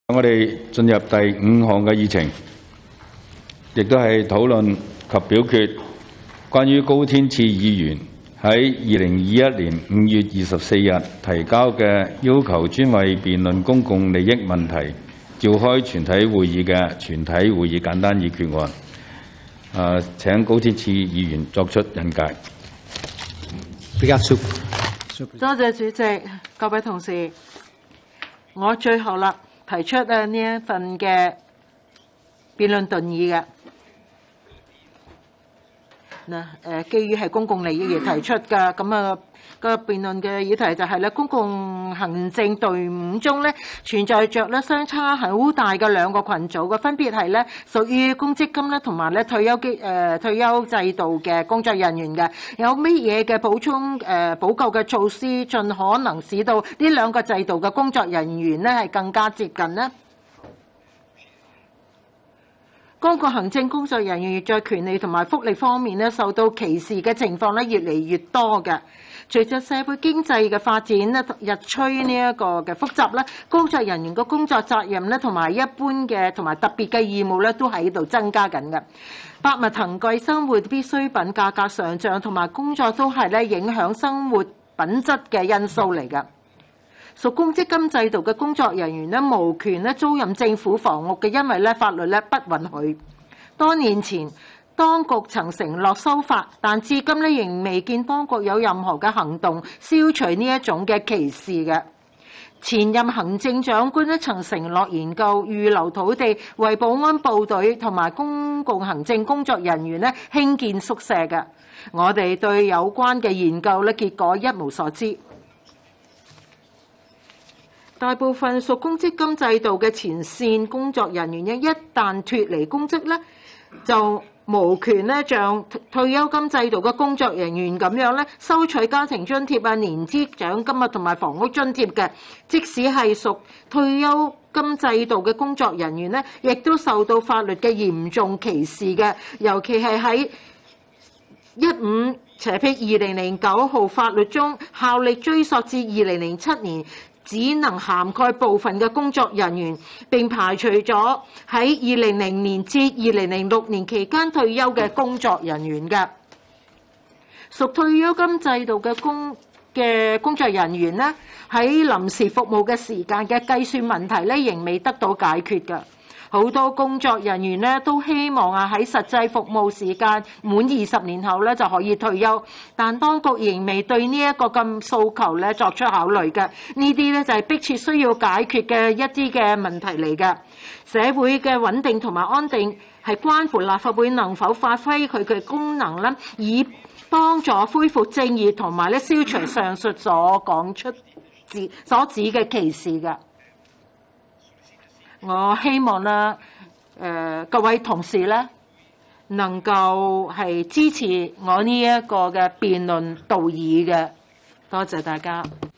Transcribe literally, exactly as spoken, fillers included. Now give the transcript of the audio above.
我哋進入第五項嘅議程，亦都係討論及表決關於高天賜議員喺二零二一年五月二十四日提交嘅要求專為辯論公共利益問題召開全體會議嘅全體會議簡單議決案。誒，請高天賜議員作出引介。 多謝主席，各位同事，我最後啦。 提出咧呢一份嘅辯論動議嘅嗱誒，基於係公共利益而提出嘅咁啊個辯論嘅議題就係咧公共行政隊伍中咧存在着咧相差係好大嘅兩個群組嘅，分別係咧屬於公積金咧同埋咧退休基誒退休制度嘅工作人員嘅，有乜嘢嘅補充誒補救嘅措施，盡可能使到呢兩個制度嘅工作人員咧係更加接近呢？ 公共行政工作人員在權利同埋福利方面咧，受到歧視嘅情況咧越嚟越多嘅。隨着社會經濟嘅發展咧，日趨呢一個嘅複雜咧，工作人員嘅工作責任咧，同埋一般嘅同埋特別嘅義務咧，都喺度增加緊嘅。百物騰貴，生活必需品價格上漲，同埋工作都係咧影響生活品質嘅因素嚟嘅。 屬公積金制度嘅工作人員咧，無權咧租賃政府房屋嘅，因為咧法律咧不允許。多年前，當局曾承諾修法，但至今咧仍未見當局有任何嘅行動消除呢一種嘅歧視嘅。前任行政長官咧曾承諾研究預留土地為保安部隊同埋公共行政工作人員咧興建宿舍嘅。我哋對有關嘅研究咧結果一無所知。 大部分屬公積金制度嘅前線工作人員咧，一旦脫離公職咧，就無權咧像退休金制度嘅工作人員咁樣咧，收取家庭津貼啊、年資獎金啊同埋房屋津貼嘅。即使係屬退休金制度嘅工作人員咧，亦都受到法律嘅嚴重歧視嘅，尤其係喺一五斜撇二零零九號法律中，效力追溯至二零零七年。 只能涵蓋部分嘅工作人員，並排除咗喺二零零年至二零零六年期間退休嘅工作人員嘅。屬退休金制度嘅工嘅工作人員呢，喺臨時服務嘅時間嘅計算問題咧，仍未得到解決嘅。好多工作人員咧都希望啊喺實際服務時間滿二十年後咧就可以退休，但當局仍未對呢一個咁訴求咧作出考慮嘅。呢啲咧就係迫切需要解決嘅一啲嘅問題嚟嘅。社會嘅穩定同埋安定係關乎立法會能否發揮佢嘅功能咧，以幫助恢復正義同埋咧消除上述所講出指所指嘅歧視嘅。 我希望咧，誒、呃、各位同事咧，能夠係支持我呢一個嘅辯論導議嘅，多謝大家。